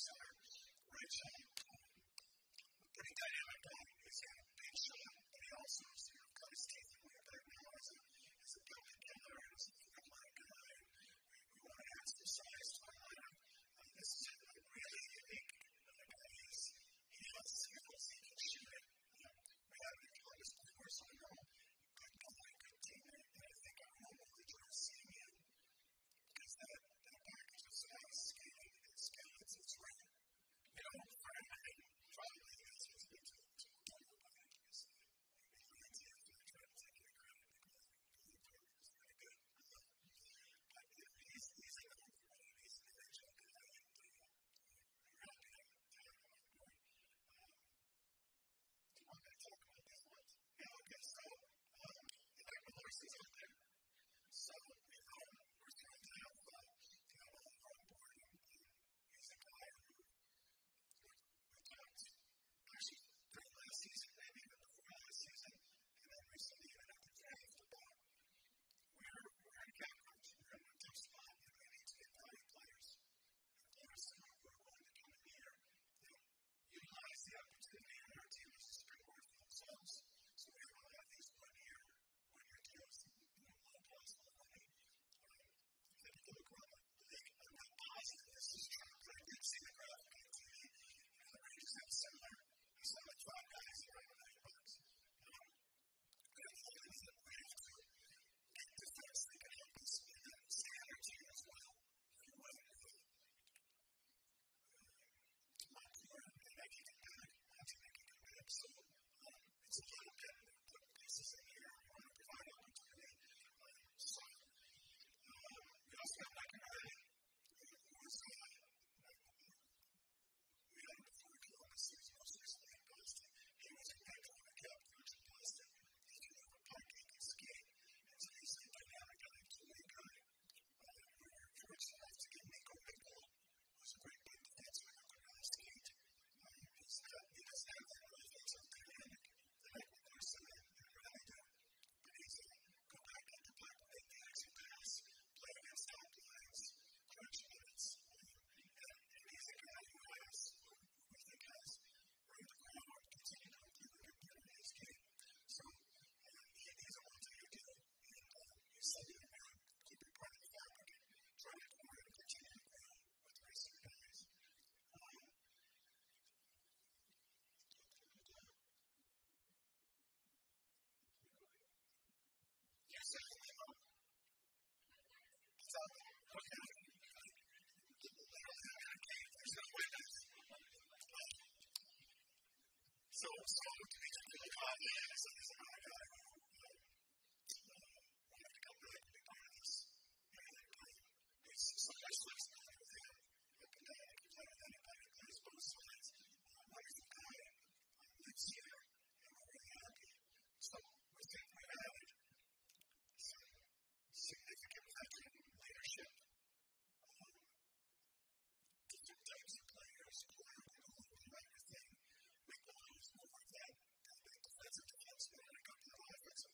center, right side. Pretty dynamic guy. He's got a big shot, but he also has got his teeth in the back now as a building killer and as a front-line guy. We want to add some size to our lineup. This is a really unique guy. He has skills. He can shoot it. We haven't encountered this before, so we know good guy, good teammate, and I think everyone will enjoy seeing him because that package of size, skating, and skills, it's rare. You know, for him, I think probably that's what's going to talk about it. Because maybe Lindsay is going to try to take it credit because the program is very good. But he's an overall, he's an NHL guy, and we're happy to have him on board. Do you want me to talk about this one? Yeah, okay, so the horse is out there. So we're trying to have Oliver on board, and he's a guy who we talked actually during last season, maybe even before last season, and then recently even at the draft about we're in cap crunch, we're in a tough spot, and we need to get value players. And players who are willing to come in here that utilize the opportunity in our team as a springboard for themselves. So we have a lot of these one-year deals, low plus, low money. If you look around the league, I'm not positive this is true, but I did see the graphic on TV. The Rangers have similar. There's some of 5 guys around $1 million. But I think that we have to get defense that can help us and then stay on our team as well. If you wasn't with Montclair and Nike can back, Monty can back. So it's a little bit of pieces in here. We want to provide opportunity. So we also have Mike Riley, who was we had him before Columbus. He was most recently in Boston. He was a big on the cap coach in Boston. He can move a puck, he can skate. And so he's a dynamic guy, two-way guy. We were fortunate enough to get Nico Bickle, who's a great big defenseman who can really skate. He doesn't have that offensive dynamic that I can personally really do. But he's a go back at the puck, make the exit pass, play against top lines, crunch minutes. And he's a guy who we think has room to grow and continue to improve and get better in his game. So he's a multi-year deal. And he's something that we're keeping part of the fabric and trying to do and continue to grow with the rest of the guys. Yes, sir. So, okay. There's no witness. So to be completely honest, there's another guy who wanted to come back and be part of this. And it's so much flexibility with him. Up and down, he can play with anybody, he plays both sides. Wonderful guy, lives here, and we're really happy. So we think we added some significant veteran leadership. Different types of players, everything. We will lose more of that big defensive defenseman and a couple of offensive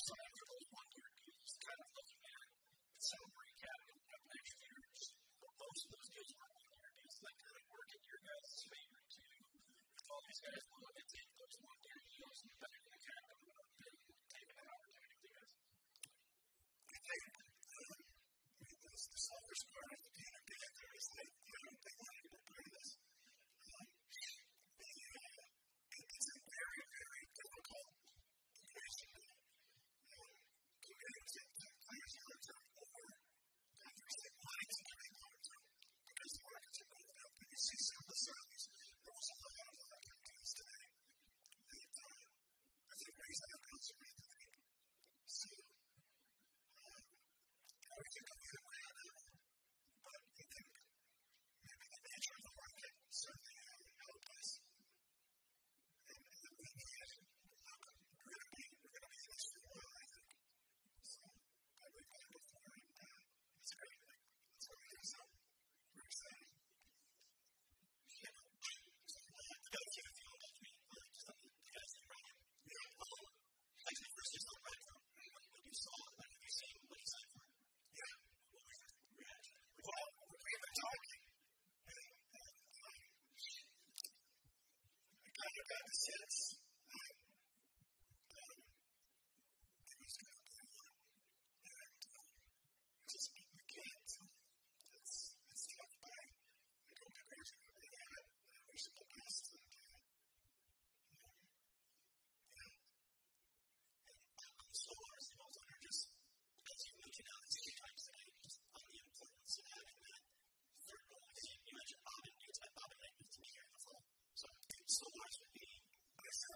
sign for those 1-year deals, kind of looking at the salary cap of next year. Most of those deals are 1-year deals. That kind of work in your guys' favor too. If all these guys want to take those 1-year deals and back in the cap and take an opportunity with you guys. I think the selfish part of the game there is that they want to get through this. It's a very, very difficult equation to get into players long-term or interesting lines in getting long-term because the markets are moving up and you see some of the signs. There was a lot of opportunities today that I think raised that concern to me. So, I think I'm going to weigh on that one, but I think maybe the nature of the market certainly helped us. And we need, we're going to be in this for a while, I think. So, I've been playing before, and it's great. That's what we do, so we're excited. Yeah. So, the guys here feel about me, just the guys that are running. Yeah. Actually, first, just on my phone, when you saw it, have you seen what he signed for? Yeah. What was your reaction? Well, we've been talking, and I kind of got the sense that it was going to be fun, and just being the kids, it's tough, but I don't think there's going to be that. I wish it the best, and so ourselves are just, as you mentioned, the same time today, just on the importance of having that third goal. You mentioned Bob and you said Bob and I need to be here in the fall. So much would be, I said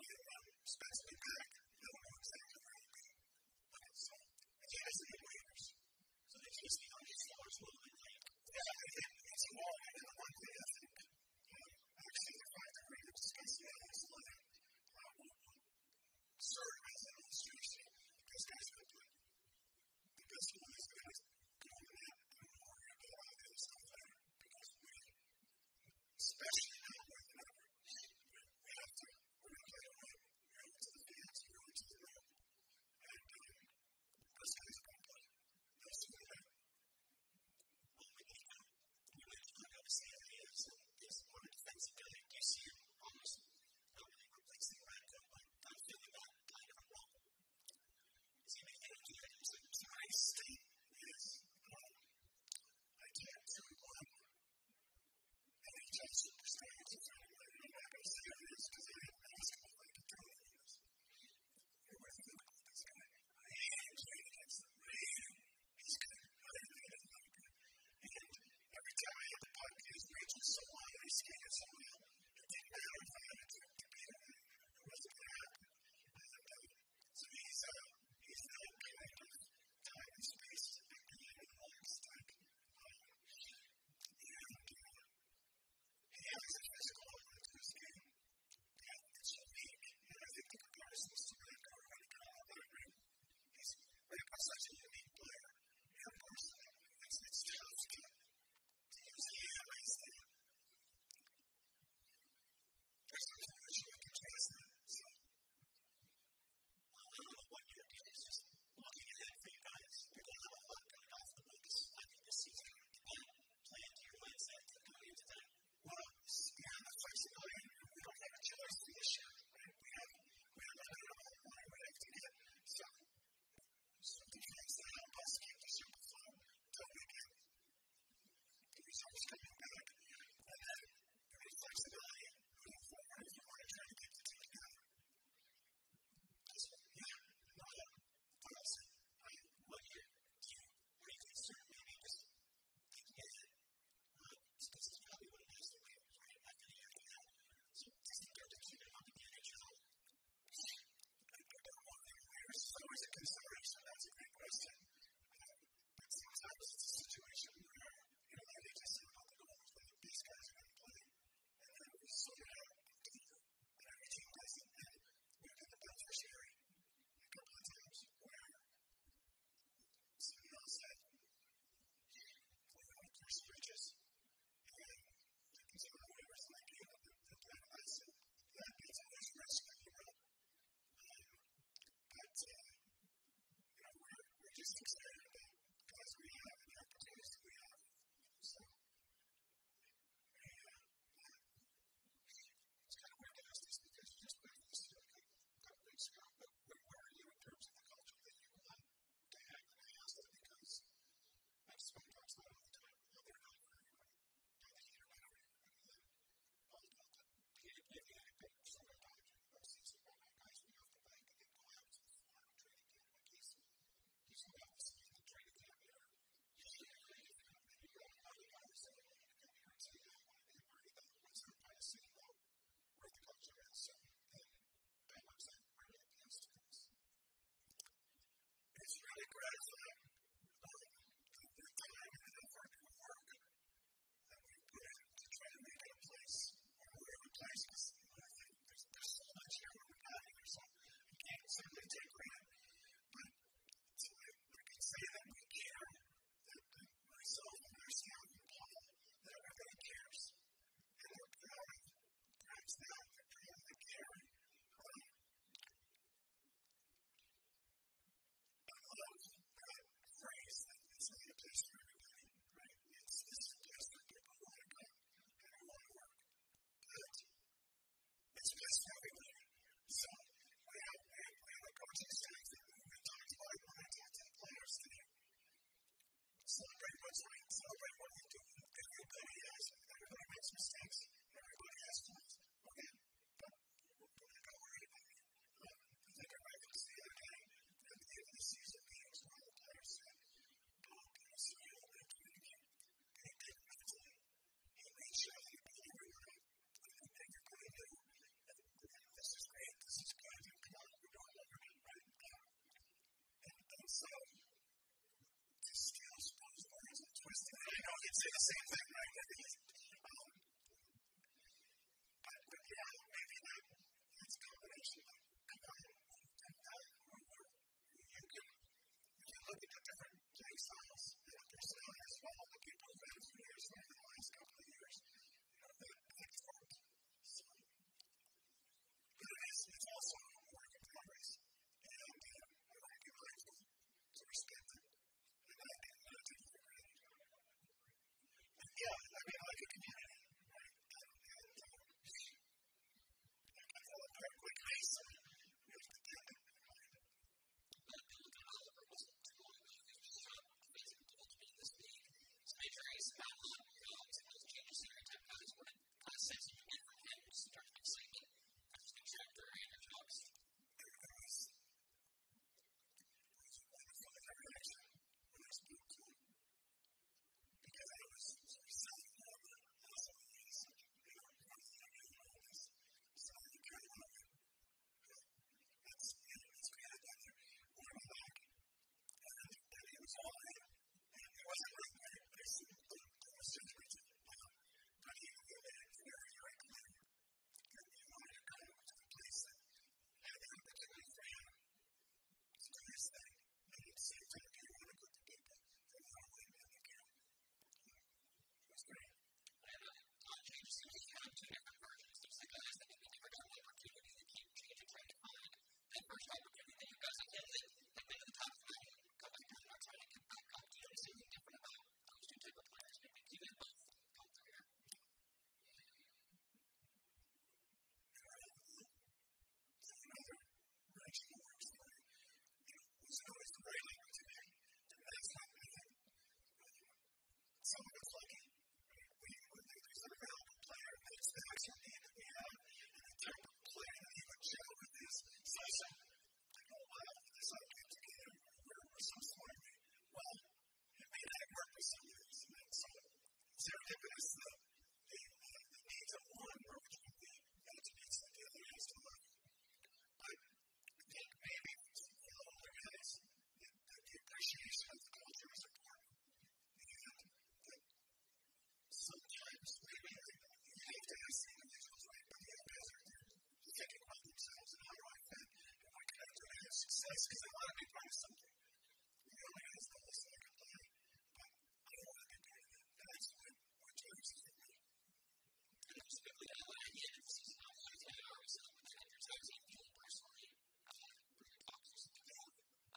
place because I want to be part of something. The only guys that listen I can play, but I don't want to be part of it. That's what drives it for me. And there's people that like, yeah, this is not what I always say. There's actually people personally bring it up to something else.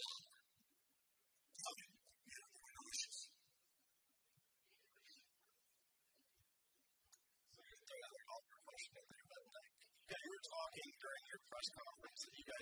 Tell me, they're nauseous. So you're going to throw out an awkward question in there, but you were talking during your press conference that you guys